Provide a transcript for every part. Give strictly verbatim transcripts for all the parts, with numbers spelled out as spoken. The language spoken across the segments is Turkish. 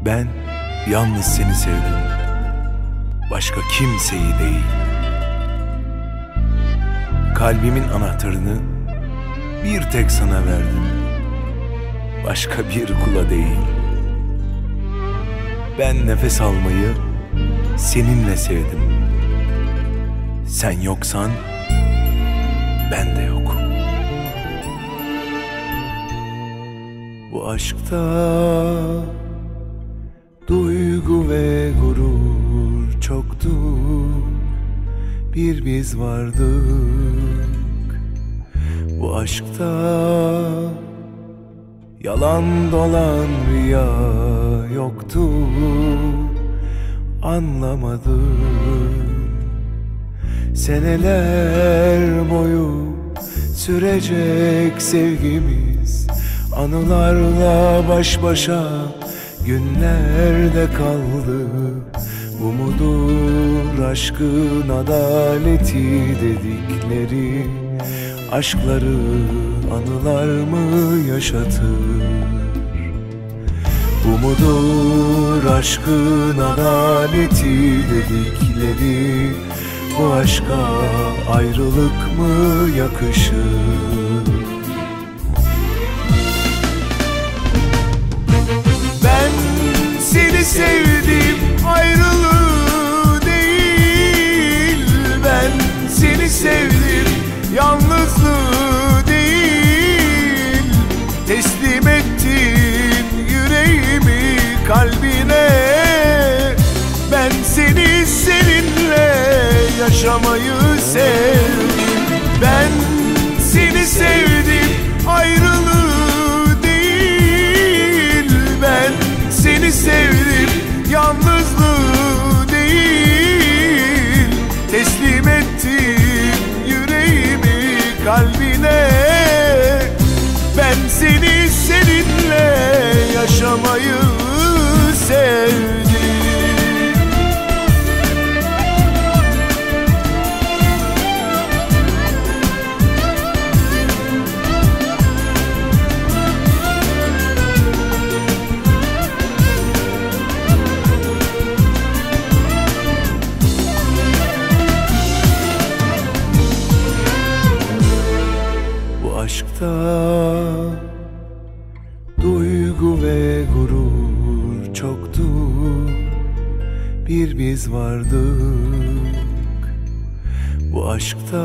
Ben yalnız seni sevdim, başka kimseyi değil. Kalbimin anahtarını bir tek sana verdim, başka bir kula değil. Ben nefes almayı seninle sevdim. Sen yoksan ben de yokum. Bu aşkta duygu ve gurur çoktu. Bir biz vardık. Bu aşkta yalan dolan rüya yoktu. Anlamadım. Seneler boyu sürecek sevgimiz, anılarla baş başa günlerde kaldı. Bu mudur aşkın adaleti dedikleri? Aşkları anılar mı yaşatır? Bu mudur aşkın adaleti dedikleri? Bu aşka ayrılık mı yakışır? Ben seni sevdim, ayrılığı değil. Ben seni sevdim, yalnızlığı değil. Teslim ettin yüreğimi kalbine. Ben seni seninle yaşamayı sevdim. Ben seni sevdim, ayrılığı değil. Ben seni sevdim, yalnızlığı değil. Teslim ettim yüreğimi kalbine. Ben seni seninle yaşamayı sevdim. Aşkta duygu ve gurur çoktu. Bir biz vardık. Bu aşkta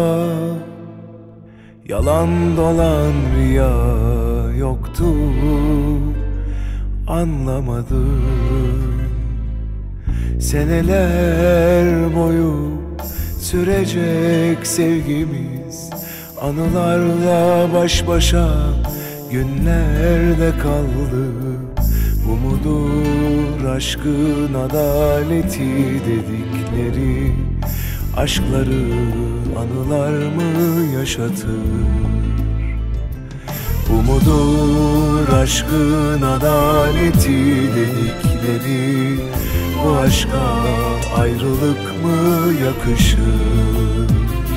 yalan dolan rüya yoktu. Anlamadım. Seneler boyu sürecek sevgimiz, anılarla baş başa günlerde kaldı. Bu mudur aşkın adaleti dedikleri? Aşkları anılar mı yaşatır? Bu mudur aşkın adaleti dedikleri? Bu aşka ayrılık mı yakışır?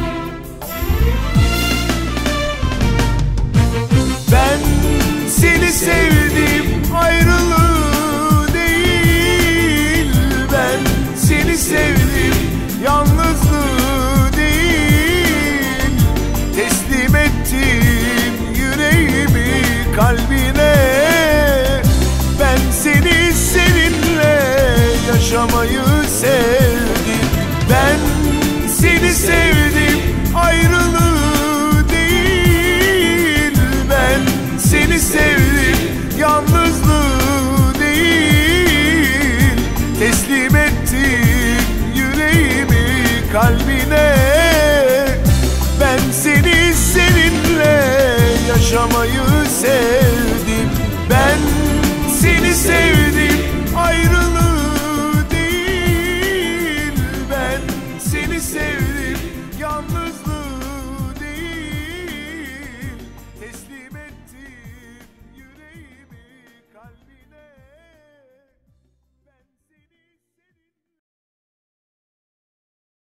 Ben seni sevdim, ayrılığı değil. Ben seni sevdim, yalnızlığı değil. Teslim ettim yüreğimi kalbine. Ben seni seninle yaşamayı sevdim. Ben seni sevdim, ayrılığı değil. Ben seni sevdim, yalnızlığı değil. Teslim ettim yüreğimi kalbine. Ben seni seninle yaşamayı sevdim.